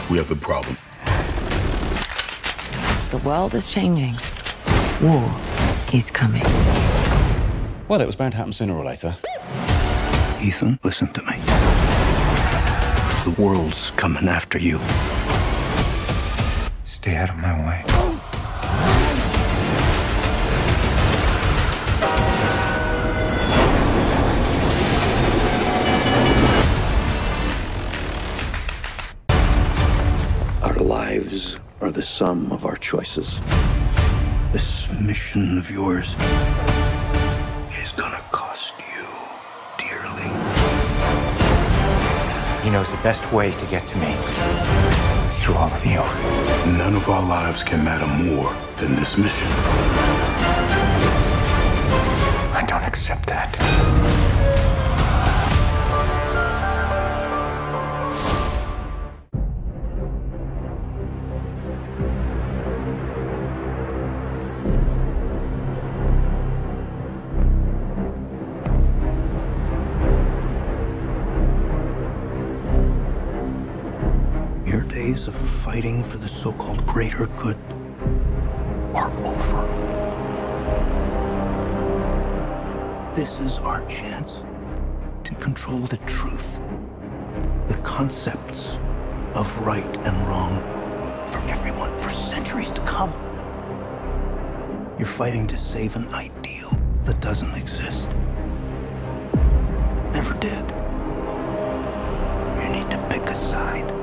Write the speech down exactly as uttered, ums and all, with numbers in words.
We have a problem. The world is changing. War is coming. Well, it was bound to happen sooner or later. Ethan, listen to me. The world's coming after you. Stay out of my way. Our lives are the sum of our choices. This mission of yours is gonna cost you dearly. He knows the best way to get to me is through all of you. None of our lives can matter more than this mission. I don't accept that. Your days of fighting for the so-called greater good are over. This is our chance to control the truth, the concepts of right and wrong for everyone for centuries to come. You're fighting to save an ideal that doesn't exist. Never did. You need to pick a side.